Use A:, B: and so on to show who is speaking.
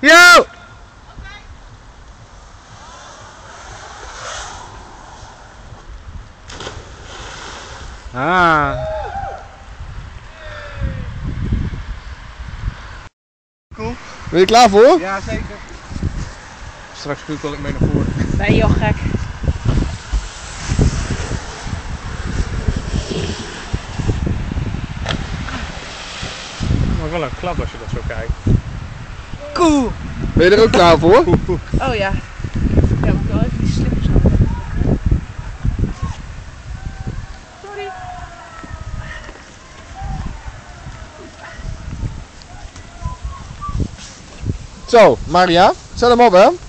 A: Yo! Ah.
B: Cool.
A: Ben je klaar voor?
B: Ja, zeker. Straks wil ik mee naar voren.
C: Ben je al gek?
B: Maar wel een klap als je dat zo kijkt.
A: Cool. Ben je er ook klaar voor?
C: Oh ja. Ja, moet ik wel even die slippers aan. Sorry.
A: Zo, Maria, zet hem op hè.